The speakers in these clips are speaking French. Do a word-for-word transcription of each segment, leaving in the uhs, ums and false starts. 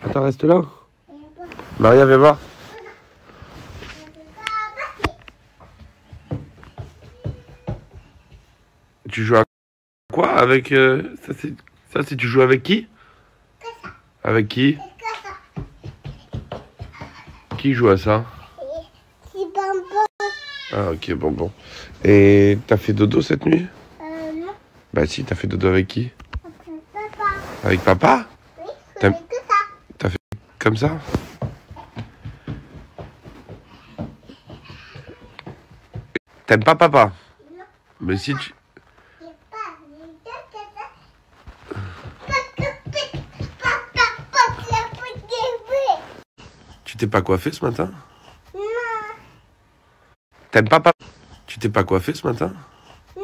Attends, reste là. Maria, viens voir. Tu joues à quoi avec... Euh, ça, c'est... ça, c'est tu joues avec qui? Avec qui? Qui joue à ça? Ah, ok, bonbon. Et t'as fait dodo cette nuit? Euh, non. Bah si, t'as fait dodo avec qui? Avec papa. Avec papa? Oui, T'as que ça. T'as fait comme ça? T'aimes pas papa? Non. Mais si tu... Tu t'es pas coiffé ce matin? Non. T'aimes pas papa? Tu t'es pas coiffé ce matin? Non.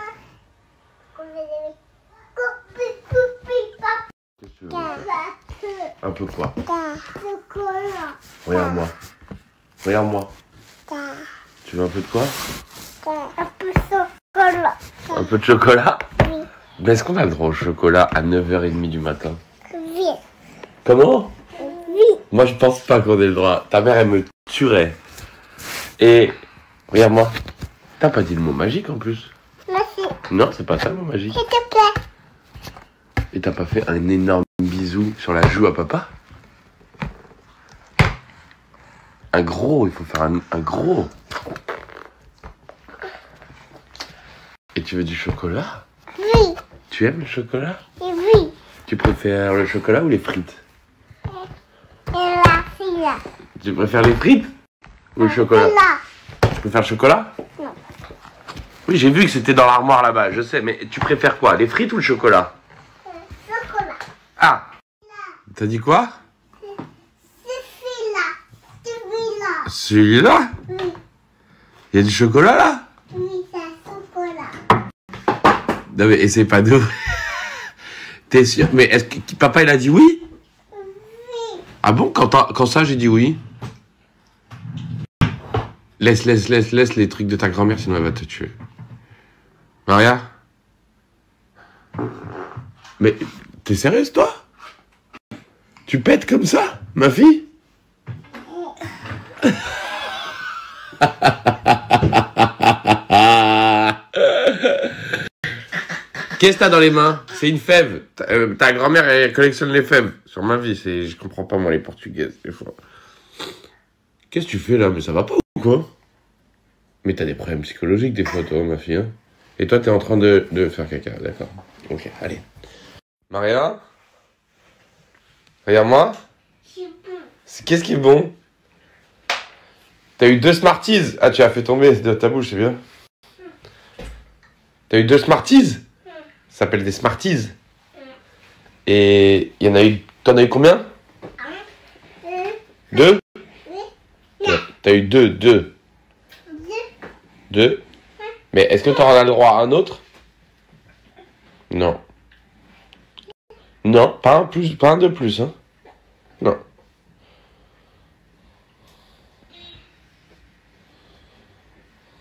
Qu'est-ce que tu veux? Un peu quoi? Chocolat. Regarde-moi. Regarde-moi. Tu veux un peu de quoi? Un peu de chocolat. Un peu de chocolat? Oui. Mais est-ce qu'on a le droit au chocolat à neuf heures trente du matin? Oui. Comment? Oui. Moi, je pense pas qu'on ait le droit. Ta mère, elle me tuerait. Et regarde-moi. T'as pas dit le mot magique en plus. Merci. Non, c'est pas ça le mot magique. S'il te plaît. Et t'as pas fait un énorme bisou sur la joue à papa? Un gros, il faut faire un, un gros. Et tu veux du chocolat? Oui. Tu aimes le chocolat? Et oui. Tu préfères le chocolat ou les frites? Et là, c'est là. Tu préfères les frites ou le chocolat? Là. Tu préfères le chocolat? Non. Oui, j'ai vu que c'était dans l'armoire là-bas, je sais, mais tu préfères quoi? Les frites ou le chocolat? Chocolat. Ah! T'as dit quoi? C'est celui-là. Celui-là. Celui-là? Oui. Il y a du chocolat là? Oui, c'est un chocolat. Non mais essaie pas de... T'es sûr? Mais est-ce que papa il a dit oui? Oui. Ah bon? Quand, quand ça j'ai dit oui? Laisse, laisse, laisse, laisse les trucs de ta grand-mère sinon elle va te tuer. Maria? Mais t'es sérieuse toi? Tu pètes comme ça, ma fille? Qu'est-ce que t'as dans les mains? C'est une fève. Ta, euh, ta grand-mère, elle collectionne les fèves. Sur ma vie, c'est, je comprends pas moi les portugaises des fois. Qu'est-ce que tu fais là? Mais ça va pas ou quoi? Mais t'as des problèmes psychologiques des fois toi, ma fille. Hein. Et toi, t'es en train de, de faire caca, d'accord. Ok, allez. Maria? Regarde-moi. Qu'est-ce qui est bon? T'as eu deux Smarties. Ah, tu as fait tomber de ta bouche, c'est bien. T'as eu deux Smarties? Ça s'appelle des Smarties. Et il y en a eu... T'en as eu combien? Deux? Ouais. T'as eu deux, deux. Deux? Mais est-ce que t'en as le droit à un autre? Non. Non, pas un, plus, pas un de plus, hein. Non.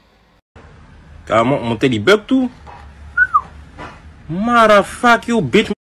Carrément, mon tel il bug tout. Motherfuck, yo, bitch.